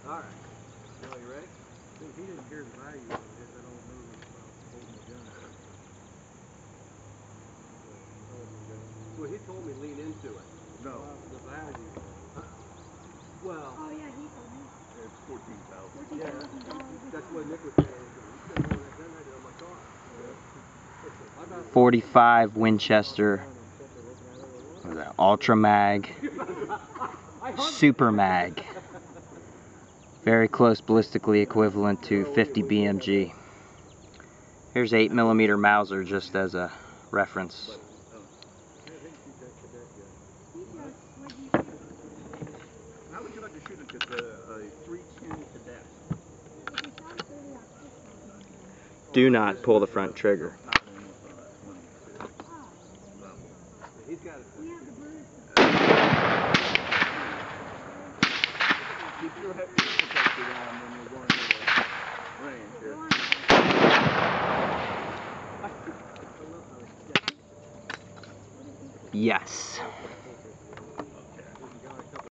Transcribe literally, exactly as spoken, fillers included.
All right. Well, you ready? Dude, he didn't hear the value of it, that old movie about holding the gun. Well, he told me lean into it. No. The value. Uh, well. Oh yeah, he told me. It's fourteen thousand. Fourteen thousand dollars. That's what Nick was saying. He said, "Oh, that gun I did on my car." forty-five Winchester. What was that? Ultra Mag. Super Mag. Very close ballistically equivalent to fifty B M G. Here's eight millimeter Mauser just as a reference. How would you like to shoot it at a three ten cadet? Do not pull the front trigger. He's got it. Keep your head protected on when you're going to the range here. Yes.